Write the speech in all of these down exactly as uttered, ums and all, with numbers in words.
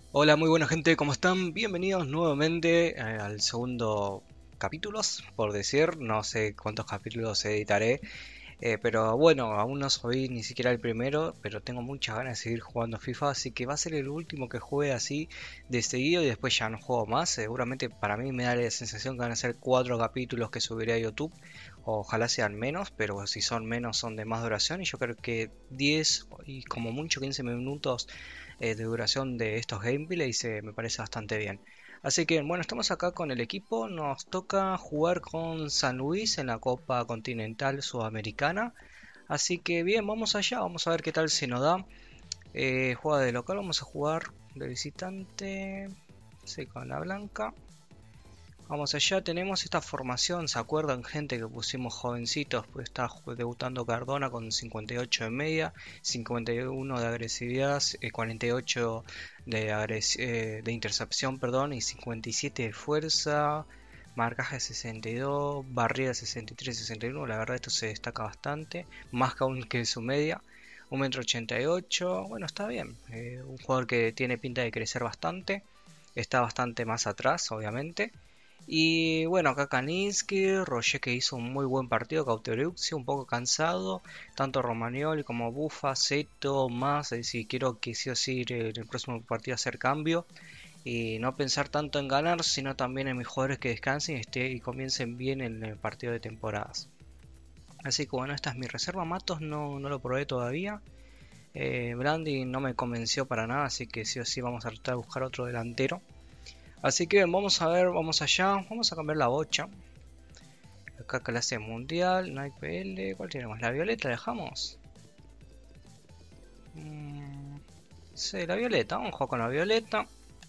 Hola, muy buena gente, ¿cómo están? Bienvenidos nuevamente eh, al segundo capítulos, por decir, no sé cuántos capítulos editaré, eh, pero bueno, aún no soy ni siquiera el primero, pero tengo muchas ganas de seguir jugando FIFA, así que va a ser el último que juegue así de seguido y después ya no juego más. Seguramente para mí me da la sensación que van a ser cuatro capítulos que subiré a YouTube, ojalá sean menos, pero si son menos son de más duración y yo creo que diez y como mucho quince minutos eh, de duración de estos gameplays eh, me parece bastante bien. Así que bueno, estamos acá con el equipo, nos toca jugar con San Luis en la Copa Continental Sudamericana. Así que bien, vamos allá, vamos a ver qué tal se nos da. Eh, juega de local, vamos a jugar de visitante, sí, con la blanca. Vamos allá, tenemos esta formación, ¿se acuerdan gente que pusimos jovencitos? Pues está debutando Cardona con cincuenta y ocho de media, cincuenta y uno de agresividad, eh, cuarenta y ocho de, agres eh, de intercepción, perdón, y cincuenta y siete de fuerza, marcaje sesenta y dos, barrida sesenta y tres, sesenta y uno, la verdad esto se destaca bastante, más que aún que su media. Un metro ochenta y ocho, bueno, está bien, eh, un jugador que tiene pinta de crecer bastante, está bastante más atrás, obviamente. Y bueno, acá Kaninsky, Roger que hizo un muy buen partido, Cauterucci un poco cansado, tanto Romagnoli como Bufa, Seto, más, es decir, quiero que sí o sí en el próximo partido hacer cambio y no pensar tanto en ganar, sino también en mis jugadores que descansen y, esté, y comiencen bien en el partido de temporadas. Así que bueno, esta es mi reserva, Matos no, no lo probé todavía, eh, Brandi no me convenció para nada, así que sí o sí vamos a tratar de buscar otro delantero. Así que vamos a ver, vamos allá, vamos a cambiar la bocha. Acá clase mundial, no hay P L. ¿Cuál tenemos? ¿La violeta dejamos? Mm, sí, la violeta. Vamos a jugar con la violeta.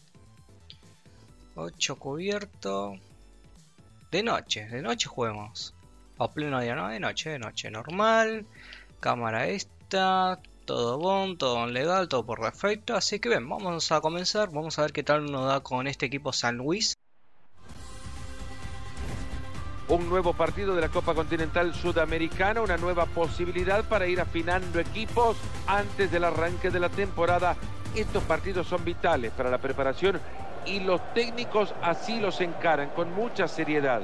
ocho cubierto. De noche, de noche juguemos. O pleno día, no, de noche, de noche. Normal. Cámara esta. Todo bon, todo legal, todo por defecto. Así que bien, vamos a comenzar. Vamos a ver qué tal nos da con este equipo San Luis. Un nuevo partido de la Copa Continental Sudamericana, una nueva posibilidad para ir afinando equipos antes del arranque de la temporada. Estos partidos son vitales para la preparación y los técnicos así los encaran con mucha seriedad.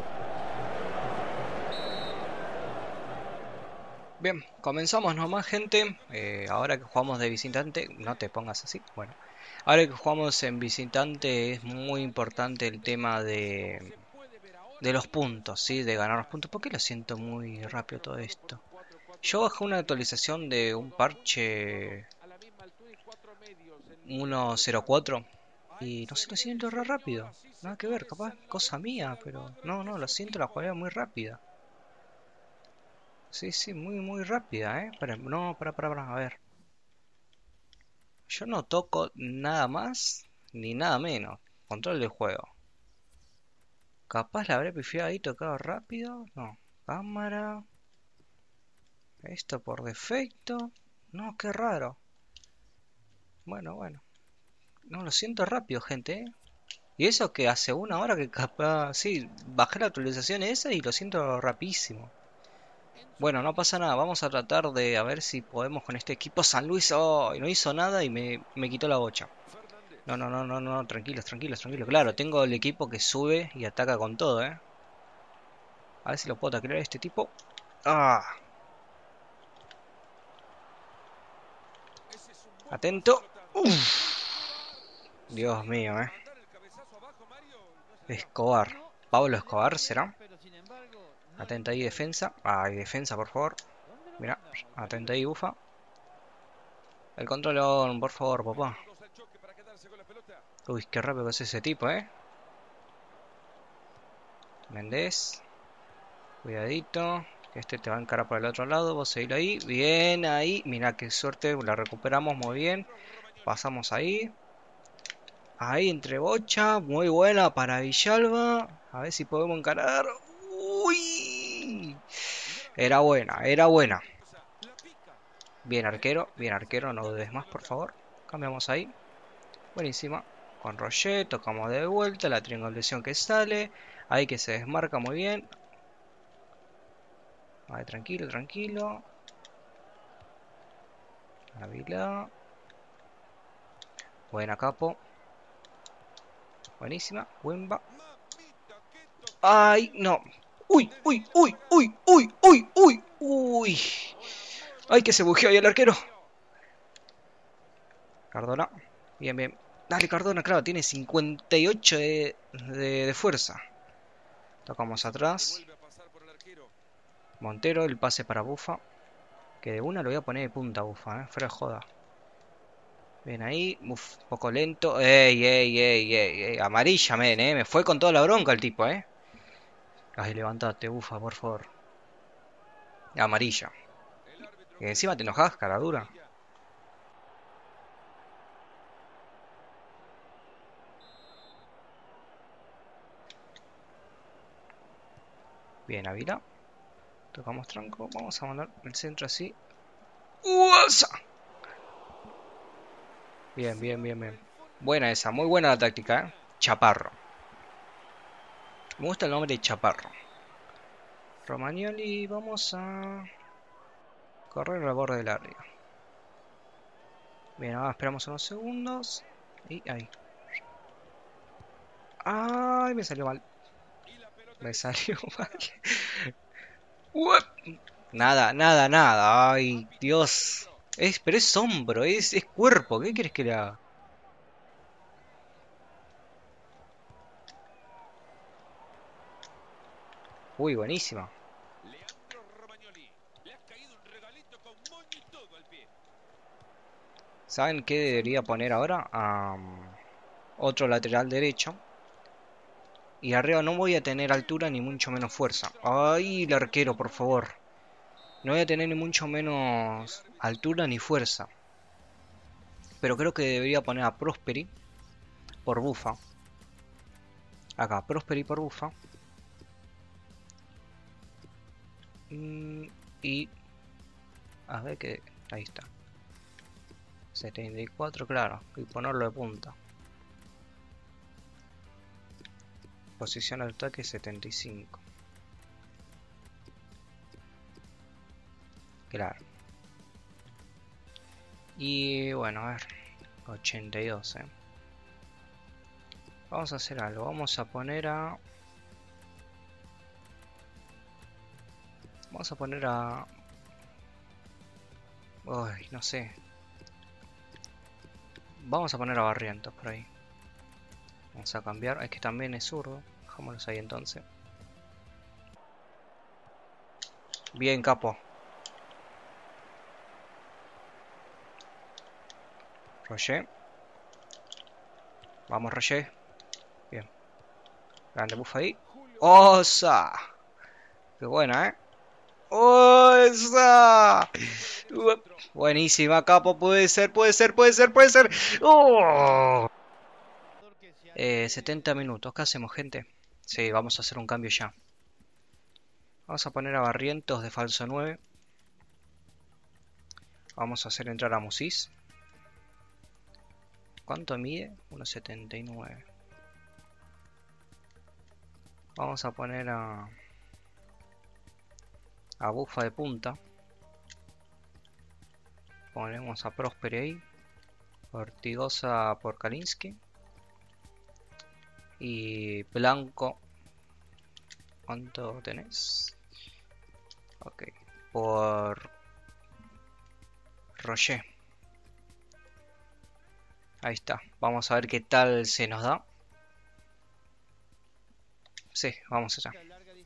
Bien, comenzamos nomás, gente. Eh, ahora que jugamos de visitante, no te pongas así. Bueno, ahora que jugamos en visitante es muy importante el tema de, de los puntos, ¿sí? De ganar los puntos. ¿Por qué lo siento muy rápido todo esto? Yo bajé una actualización de un parche uno punto cero cuatro y no sé, lo siento re rápido. Nada que ver, capaz cosa mía, pero no, no, lo siento la jugada muy rápida. Sí, sí, muy, muy rápida, ¿eh? Para, no, para, para, para, a ver. Yo no toco nada más ni nada menos. Control del juego. Capaz la habré pifiado ahí, tocado rápido. No. Cámara. Esto por defecto. No, qué raro. Bueno, bueno. No, lo siento rápido, gente, ¿eh? Y eso que hace una hora que capaz... Sí, bajé la actualización esa y lo siento rapidísimo. Bueno, no pasa nada. Vamos a tratar de a ver si podemos con este equipo San Luis. Oh, y no hizo nada y me, me quitó la bocha. No, no, no, no, no, tranquilos, tranquilos, tranquilos. Claro, tengo el equipo que sube y ataca con todo, ¿eh? A ver si lo puedo taclear a este tipo. ¡Ah! Atento. ¡Uf! Dios mío, ¿eh? Escobar. Pablo Escobar, ¿será? Atenta ahí, defensa. Ay, defensa, por favor. Mira, atenta ahí, bufa. El control, por favor, papá. Uy, qué rápido que es ese tipo, ¿eh? Méndez. Cuidadito. Que este te va a encarar por el otro lado. Vos seguir ahí. Bien, ahí. Mira qué suerte. La recuperamos muy bien. Pasamos ahí. Ahí entre bocha. Muy buena para Villalba. A ver si podemos encarar. Uy. Era buena, era buena. Bien arquero, bien arquero. No dudes más, por favor. Cambiamos ahí. Buenísima. Con Roger. Tocamos de vuelta. La triangulación que sale. Ahí que se desmarca muy bien. Vale, tranquilo, tranquilo. Ávila. Buena, capo. Buenísima. Wemba. ¡Ay, no! ¡Uy, uy, uy, uy, uy, uy, uy, uy! ¡Ay, que se bugueó ahí el arquero! Cardona. Bien, bien. Dale, Cardona, claro, tiene cincuenta y ocho de, de, de fuerza. Tocamos atrás. Montero, el pase para Bufa. Que de una lo voy a poner de punta, Bufa, eh. Fuera de joda. Bien ahí. Uf, poco lento. ¡Ey, ey, ey, ey, ey! Amarilla, men, eh. Me fue con toda la bronca el tipo, eh. Ay, levantate, Bufa, por favor. Amarilla. Y encima te enojas, cara dura. Bien, Ávila. Tocamos tranco. Vamos a mandar el centro así. ¡Uasa! Bien, bien, bien, bien. Buena esa, muy buena la táctica, ¿eh? Chaparro. Me gusta el nombre de Chaparro. Romagnoli, vamos a correr al borde del área. Bien, ahora esperamos unos segundos. Y ahí. ¡Ay! Me salió mal. Me salió mal. Nada, nada, nada. Ay, Dios. Es, pero es hombro, es, es cuerpo. ¿Qué quieres que le haga? Uy, buenísima. ¿Saben qué debería poner ahora? Um, otro lateral derecho. Y arriba no voy a tener altura ni mucho menos fuerza. Ay, el arquero, por favor. No voy a tener ni mucho menos altura ni fuerza. Pero creo que debería poner a Prosperi por Bufa. Acá, Prosperi por Bufa. Y... a ver que... ahí está. setenta y cuatro, claro. Y ponerlo de punta. Posición de ataque setenta y cinco. Claro. Y bueno, a ver. ochenta y dos, eh. Vamos a hacer algo. Vamos a poner a... Vamos a poner a... Uy, no sé. Vamos a poner a Barrientos por ahí. Vamos a cambiar. Es que también es zurdo. Dejámoslos ahí entonces. Bien, capo. Roger. Vamos, Roger. Bien. Grande Bufa ahí. ¡Osa! ¡Qué buena, eh! ¡Osa! Buenísima, capo. Puede ser, puede ser, puede ser, puede ser. ¡Oh! Eh, setenta minutos. ¿Qué hacemos, gente? Sí, vamos a hacer un cambio ya. Vamos a poner a Barrientos de falso nueve. Vamos a hacer entrar a Musis. ¿Cuánto mide? uno setenta y nueve. Vamos a poner a... a Bufa de punta. Ponemos a Prosperi ahí. Ortigosa por Kalinski. Y Blanco. ¿Cuánto tenés? Ok. Por Roger. Ahí está. Vamos a ver qué tal se nos da. Sí, vamos allá.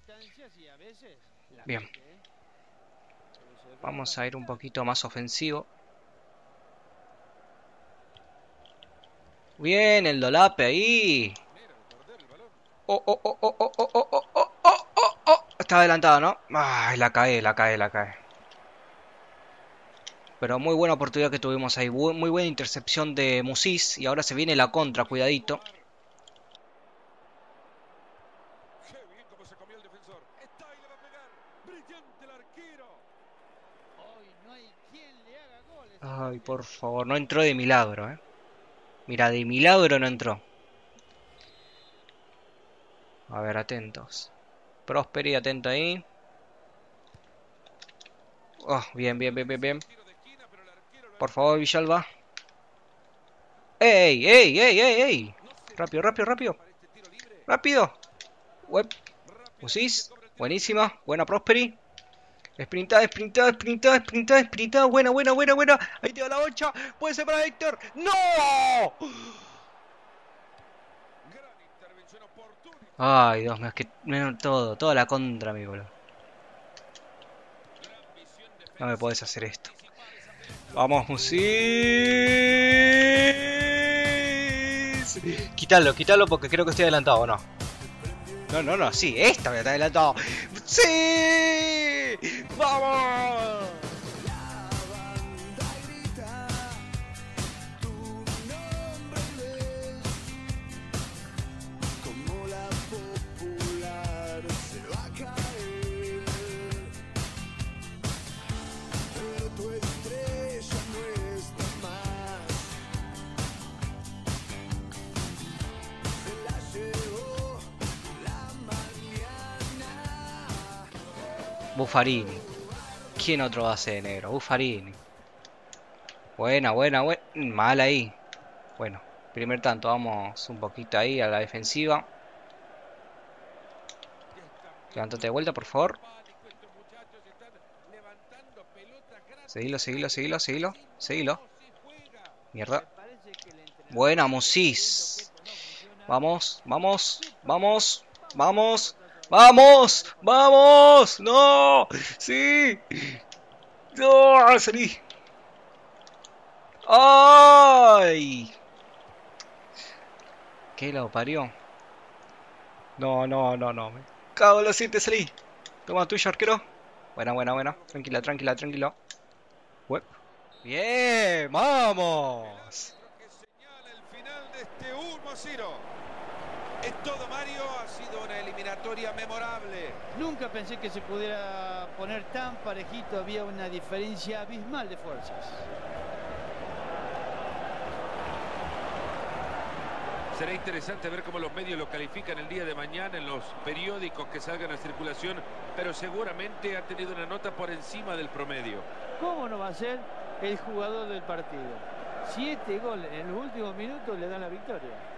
Bien. Vamos a ir un poquito más ofensivo. Bien, el dolape ahí. Oh, oh, oh, oh, oh, oh, oh, oh, oh, oh, oh, oh. Está adelantado, ¿no? Ay, la cae, la cae, la cae. Pero muy buena oportunidad que tuvimos ahí. Muy buena intercepción de Musis. Y ahora se viene la contra, cuidadito. Ay, por favor, no entró de milagro, eh. Mira, de milagro no entró. A ver, atentos. Prosperi, atento ahí. Oh, bien, bien, bien, bien, bien. Por favor, Villalba. ¡Ey, ey, ey, ey, ey! Rápido, rápido, rápido. rápido. Web. Musis. Buenísima. Buena Prosperi. Sprintada, sprintada, sprintada, sprintada, sprintada. Buena, buena, buena, buena. Ahí te va la bocha. Puede ser para Héctor. ¡No! Ay, Dios mío, es que me, todo, toda la contra, mi boludo. No me podés hacer esto. Vamos, Musis. Quítalo, quítalo porque creo que estoy adelantado, ¿o no? No, no, no, sí, esta voy a estar adelantado. ¡Sí! ¡Vamos! Buffarini. ¿Quién otro va a ser negro? Buffarini. Buena, buena, buena. Mal ahí. Bueno, primer tanto. Vamos un poquito ahí a la defensiva. Levántate de vuelta, por favor. Seguilo, seguilo, seguilo, seguilo. Seguilo. Mierda. Buena, Musis. Vamos, vamos, vamos, vamos. ¡Vamos! ¡Vamos! ¡No! ¡Sí! ¡No! ¡Salí! ¡Ay! ¿Qué lo parió? No, no, no, no. Me cago en los siete, salí. Toma tuyo, arquero. Buena, buena, buena. Tranquila, tranquila, tranquilo. Web. Bien, vamos. El final de este uno a cero. Es todo, Mario, ha sido una eliminatoria memorable. Nunca pensé que se pudiera poner tan parejito, había una diferencia abismal de fuerzas. Será interesante ver cómo los medios lo califican el día de mañana en los periódicos que salgan a circulación, pero seguramente ha tenido una nota por encima del promedio. ¿Cómo no va a ser el jugador del partido? Siete goles en los últimos minutos le dan la victoria.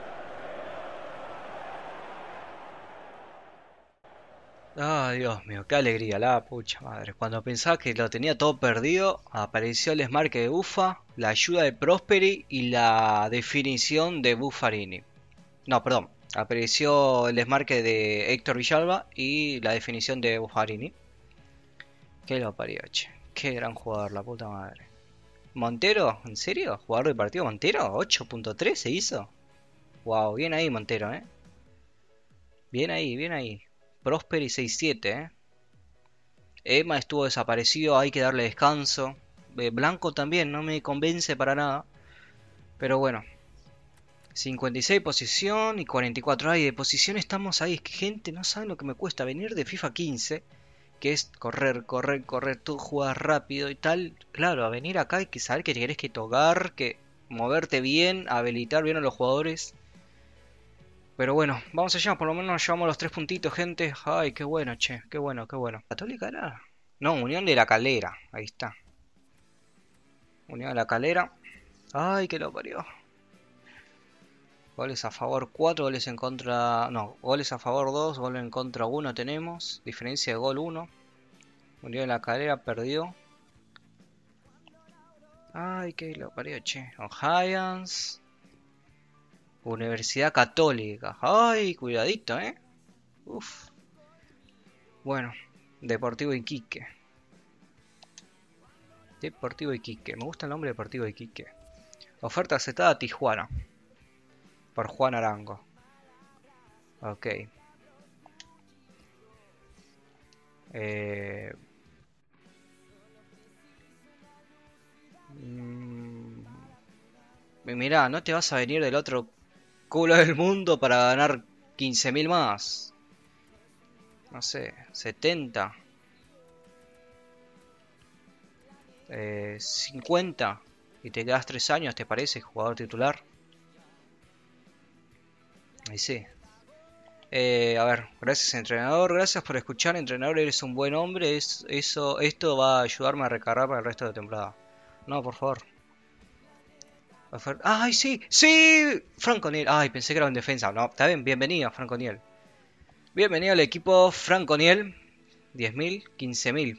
Ay, Dios mío, qué alegría, la pucha madre. Cuando pensaba que lo tenía todo perdido, apareció el desmarque de Buffa, la ayuda de Prosperi y la definición de Buffarini. No, perdón, apareció el desmarque de Héctor Villalba y la definición de Buffarini. Qué lo parió, che. Qué gran jugador, la puta madre. Montero, ¿en serio? ¿Jugador de partido Montero? ¿ocho punto tres se hizo? Wow, bien ahí Montero, eh. Bien ahí, bien ahí. Prosperi seis siete, eh. Emma estuvo desaparecido, hay que darle descanso. Eh, Blanco también, no me convence para nada. Pero bueno. cincuenta y seis posición y cuarenta y cuatro. Ay, de posición estamos ahí. Es que gente, no saben lo que me cuesta venir de FIFA quince. Que es correr, correr, correr, tú jugar rápido y tal. Claro, a venir acá hay que saber que querés que tocar, que moverte bien, habilitar bien a los jugadores. Pero bueno, vamos allá, por lo menos nos llevamos los tres puntitos, gente. Ay, qué bueno, che, qué bueno, qué bueno. ¿Católica era? No, Unión de la Calera, ahí está. Unión de la Calera. Ay, que lo parió. Goles a favor cuatro, goles en contra... No, goles a favor dos, goles en contra uno tenemos. Diferencia de gol uno. Unión de la Calera perdió. Ay, que lo parió, che. O'Higgins. Universidad Católica. Ay, cuidadito, eh. Uf. Bueno, Deportivo Iquique. Deportivo Iquique. Me gusta el nombre Deportivo Iquique. Oferta aceptada a Tijuana. Por Juan Arango. Ok. Eh... Mm... Mirá, no te vas a venir del otro culo del mundo para ganar quince mil más. No sé, setenta. Eh, cincuenta. Y te quedas tres años, ¿te parece? Jugador titular. Ahí sí. Eh, a ver, gracias entrenador. Gracias por escuchar, entrenador. Eres un buen hombre. Es, eso, esto va a ayudarme a recargar para el resto de la temporada. No, por favor. ¡Ay, sí! ¡Sí! Franco Niel. Ay, pensé que era en defensa. No, está bien. Bienvenido, Franco Niel. Bienvenido al equipo Franco Niel. diez mil, quince mil.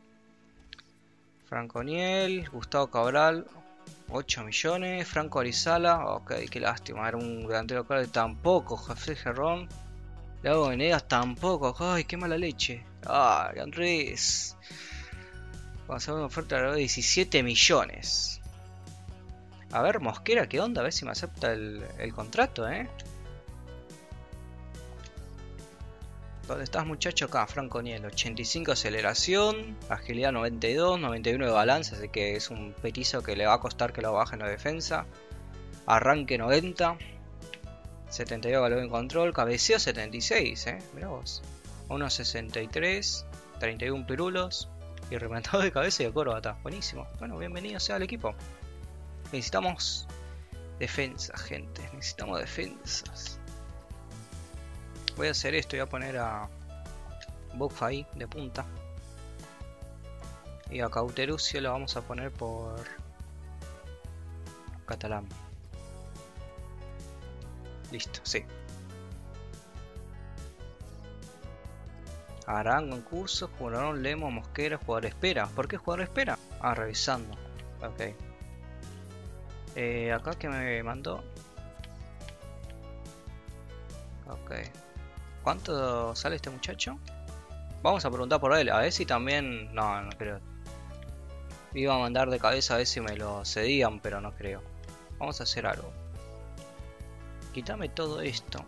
Franco Niel, Gustavo Cabral, ocho millones. Franco Arizala. Ok, qué lástima. Era un delantero claro. Tampoco. José Gerrón. Lago Venegas tampoco. Ay, qué mala leche. Ay, Andrés. Vamos a hacer una oferta de diecisiete millones. A ver, Mosquera, ¿qué onda? A ver si me acepta el, el contrato, ¿eh? ¿Dónde estás, muchacho? Acá, Franco Niel. ochenta y cinco aceleración, agilidad noventa y dos, noventa y uno de balance, así que es un petizo que le va a costar que lo baje en la defensa. Arranque noventa. setenta y dos valor en control, cabeceo setenta y seis, ¿eh? Mirá vos. uno sesenta y tres, treinta y uno pirulos y rematado de cabeza y de corbata. Buenísimo. Bueno, bienvenido sea al equipo. Necesitamos defensa, gente. Necesitamos defensas. Voy a hacer esto. Voy a poner a Buff ahí de punta. Y a Cauteruccio lo vamos a poner por Catalán. Listo, sí. Arango en curso. Jugador Lemo, Mosquera, jugador espera. ¿Por qué jugador espera? Ah, revisando. Ok. Eh, acá que me mandó. Ok. ¿Cuánto sale este muchacho? Vamos a preguntar por él. A ver si también... No, no creo. Iba a mandar de cabeza a ver si me lo cedían, pero no creo. Vamos a hacer algo. Quítame todo esto.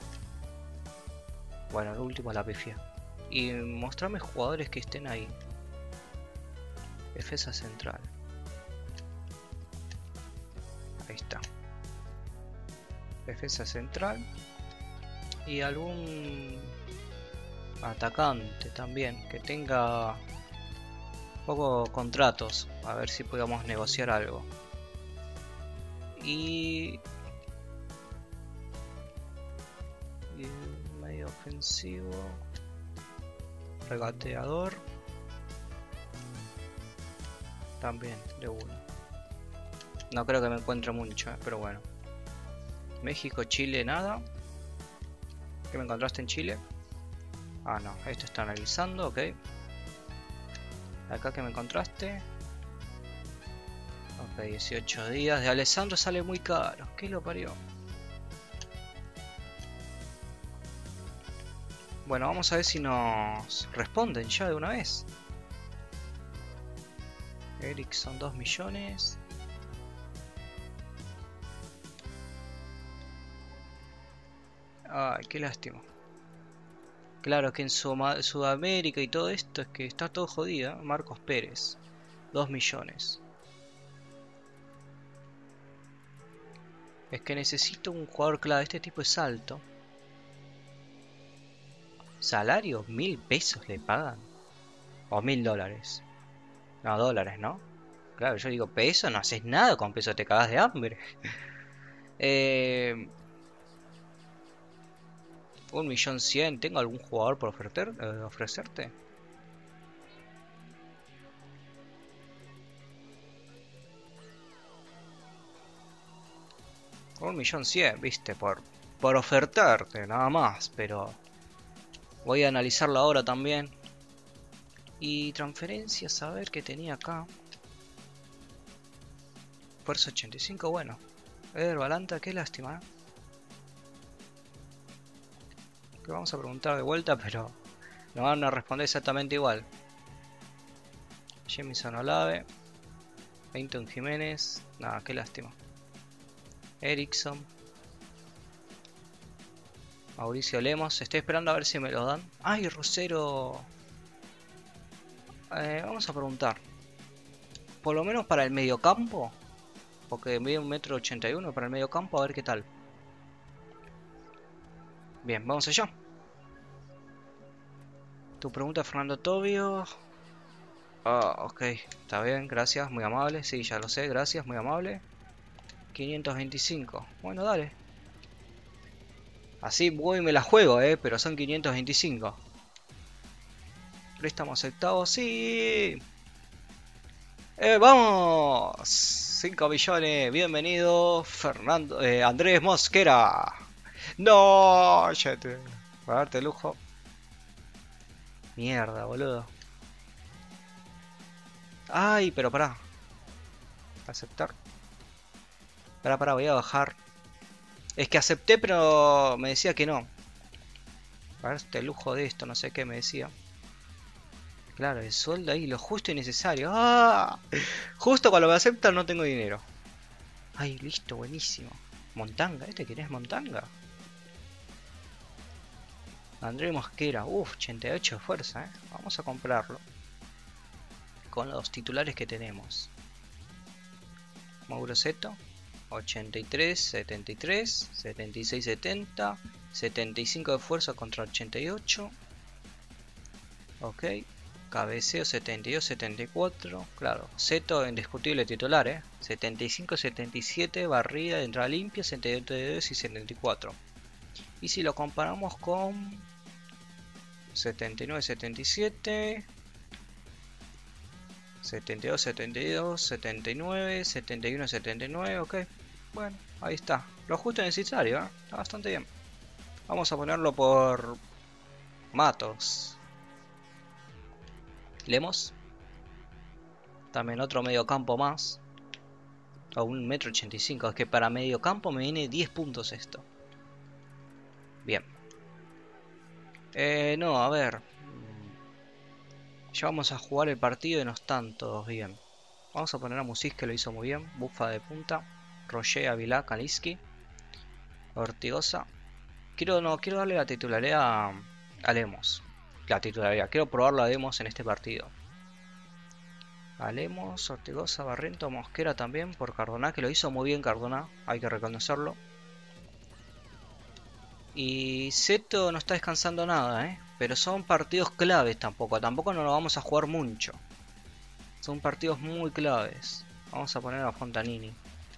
Bueno, el último es la pifia. Y mostrame jugadores que estén ahí. Defensa central. Ahí está. Defensa central. Y algún atacante también que tenga poco contratos. A ver si podemos negociar algo. Y... y medio ofensivo. Regateador. También de uno. No creo que me encuentre mucho, eh, pero bueno. México, Chile, nada. ¿Qué me encontraste en Chile? Ah, no, esto está analizando, ok. Acá que me encontraste. Ok, dieciocho días. De Alessandro sale muy caro. ¿Qué lo parió? Bueno, vamos a ver si nos responden ya de una vez. Ericsson dos millones. Ay, qué lástima. Claro que en Suma- Sudamérica y todo esto es que está todo jodido. Marcos Pérez, dos millones. Es que necesito un jugador clave. Este tipo es alto. ¿Salario? ¿Mil pesos le pagan? ¿O mil dólares? No, dólares, ¿no? Claro, yo digo, peso, no haces nada con peso, te cagas de hambre. eh... Un millón cien. ¿Tengo algún jugador por ofrecer, eh, ofrecerte? Un millón cien, viste, por, por ofertarte, nada más. Pero voy a analizarlo ahora también. Y transferencias, a ver qué tenía acá. Fuerza ochenta y cinco, bueno. Eder Balanta, qué lástima, ¿eh? Que vamos a preguntar de vuelta, pero nos van a responder exactamente igual. Jamison Olave, Peyton Jiménez, nada, qué lástima. Ericsson, Mauricio Lemos, estoy esperando a ver si me lo dan. Ay, Rosero. Eh, vamos a preguntar. Por lo menos para el mediocampo, porque mide un metro ochenta y uno para el mediocampo, a ver qué tal. Bien, vamos allá. Tu pregunta, Fernando Tobio. Ah, ok, está bien, gracias, muy amable. Sí, ya lo sé, gracias, muy amable. quinientos veinticinco, bueno, dale. Así voy y me la juego, eh, pero son quinientos veinticinco. Préstamo aceptado, sí. Eh, vamos. cinco millones. Bienvenido, Fernando, eh, Andrés Mosquera. No, ya te... Para darte lujo. Mierda, boludo. Ay, pero pará. Aceptar. Pará, pará, voy a bajar. Es que acepté, pero me decía que no. Para darte lujo de esto, no sé qué me decía. Claro, el sueldo ahí, lo justo y necesario. ¡Ah! Justo cuando me aceptan no tengo dinero. Ay, listo, buenísimo. Montanga, ¿este quién es Montanga? André Mosquera, uff, ochenta y ocho de fuerza, ¿eh? Vamos a comprarlo. Con los titulares que tenemos. Mauro Seto, ochenta y tres, setenta y tres, setenta y seis, setenta, setenta y cinco de fuerza contra ochenta y ocho. Ok. Cabeceo setenta y dos, setenta y cuatro. Claro, Seto indiscutible titular, ¿eh? setenta y cinco, setenta y siete, barrida de entrada limpia, setenta y dos y setenta y cuatro. Y si lo comparamos con setenta y nueve, setenta y siete, setenta y dos, setenta y dos, setenta y nueve, setenta y uno, setenta y nueve, ok. Bueno, ahí está. Lo justo y necesario, ¿eh? Está bastante bien. Vamos a ponerlo por Matos. Lemos. También otro medio campo más. A un metro ochenta y cinco. Es que para medio campo me viene diez puntos esto. Bien. Eh, no, a ver. Ya vamos a jugar el partido y no están todos bien. Vamos a poner a Musis, que lo hizo muy bien. Bufa de punta. Roger, Avilá, Kaliski. Ortigosa. Quiero, no, quiero darle la titularidad a, a Lemos. La titularidad. Quiero probarlo a Lemos en este partido. A Lemos, Ortigosa, Barriento, Mosquera también por Cardona, que lo hizo muy bien Cardona. Hay que reconocerlo. Y Seto no está descansando nada, ¿eh? Pero son partidos claves tampoco. Tampoco no lo vamos a jugar mucho. Son partidos muy claves. Vamos a poner a Fontanini.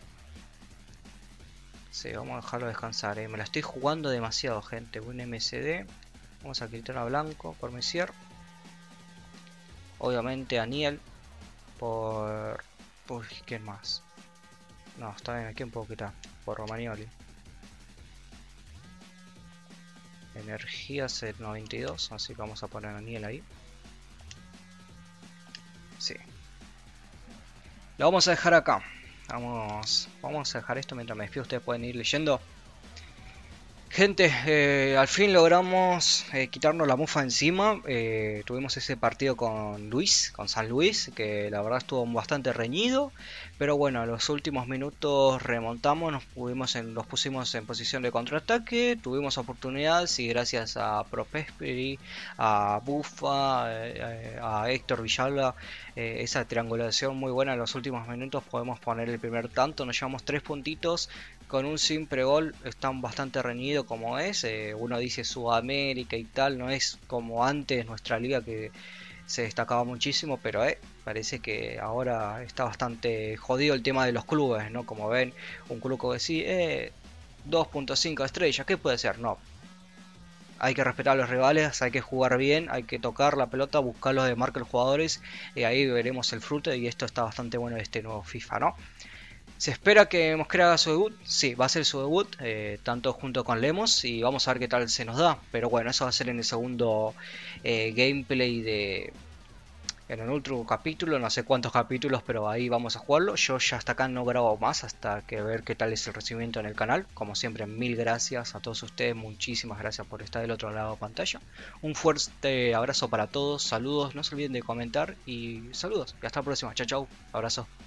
Sí, vamos a dejarlo descansar, ¿eh? Me la estoy jugando demasiado, gente. Un M C D. Vamos a quitar a Blanco por Messier. Obviamente a Niel. Por... Uy, ¿quién más? No, está bien, ¿a quién puedo quitar? Por Romagnoli. Energía set noventa y dos, así que vamos a poner a Niel ahí. Sí. Lo vamos a dejar acá. Vamos, vamos a dejar esto mientras me despido. Ustedes pueden ir leyendo. Gente, eh, al fin logramos eh, quitarnos la mufa encima. Eh, tuvimos ese partido con Luis, con San Luis, que la verdad estuvo bastante reñido. Pero bueno, en los últimos minutos remontamos, nos, pudimos en, nos pusimos en posición de contraataque, tuvimos oportunidades y gracias a Prosperi, a Bufa, eh, a Héctor Villalba, eh, esa triangulación muy buena en los últimos minutos, podemos poner el primer tanto. Nos llevamos tres puntitos. Con un simple gol están bastante reñido como es. Eh, uno dice Sudamérica y tal, no es como antes nuestra liga que se destacaba muchísimo, pero eh, parece que ahora está bastante jodido el tema de los clubes, ¿no? Como ven, un club que decís, eh, dos punto cinco estrellas, ¿qué puede ser? No. Hay que respetar a los rivales, hay que jugar bien, hay que tocar la pelota, buscar los de marca los jugadores, y ahí veremos el fruto, y esto está bastante bueno de este nuevo FIFA, ¿no? Se espera que Mosquera haga su debut, sí, va a ser su debut, eh, tanto junto con Lemos, y vamos a ver qué tal se nos da. Pero bueno, eso va a ser en el segundo eh, gameplay de... En el último capítulo, no sé cuántos capítulos, pero ahí vamos a jugarlo. Yo ya hasta acá no grabo más hasta que ver qué tal es el recibimiento en el canal. Como siempre, mil gracias a todos ustedes, muchísimas gracias por estar del otro lado de la pantalla. Un fuerte abrazo para todos, saludos, no se olviden de comentar y saludos. Y hasta la próxima, chao chao, abrazo.